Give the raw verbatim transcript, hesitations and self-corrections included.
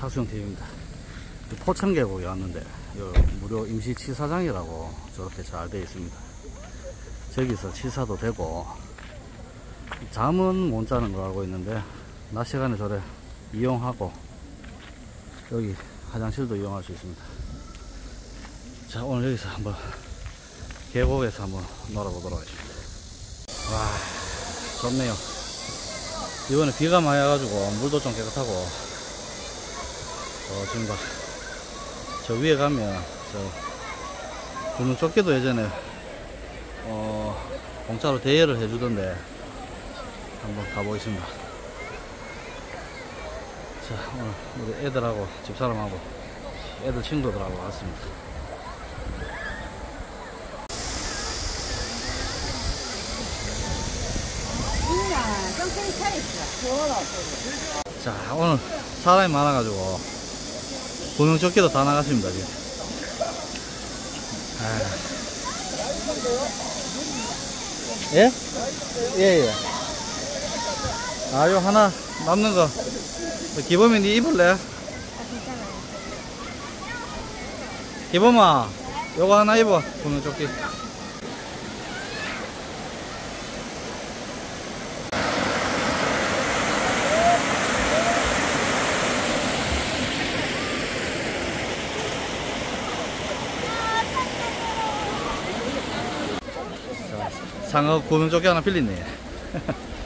하수영팀입니다. 포천계곡에 왔는데 무료 임시 치사장이라고 저렇게 잘 되어 있습니다. 저기서 치사도 되고, 잠은 못 자는 거 알고 있는데 낮 시간에 저래 이용하고 여기 화장실도 이용할 수 있습니다. 자, 오늘 여기서 한번 계곡에서 한번 놀아보도록 하겠습니다. 와, 좋네요. 이번에 비가 많이 와가지고 물도 좀 깨끗하고, 어, 지금 봐, 저 위에 가면 저 구명조끼도 예전에 어 공짜로 대여를 해주던데 한번 가보겠습니다. 자, 오늘 우리 애들하고 집사람하고 애들 친구들하고 왔습니다. 자, 오늘 사람이 많아가지고 구명조끼도 다 나갔습니다 지금. 아. 예? 예예. 아, 요 하나 남는 거 기범이 니 입을래? 아, 괜찮아요. 기범아, 요거 하나 입어. 구명조끼. 상어 구명조끼 하나 빌리네.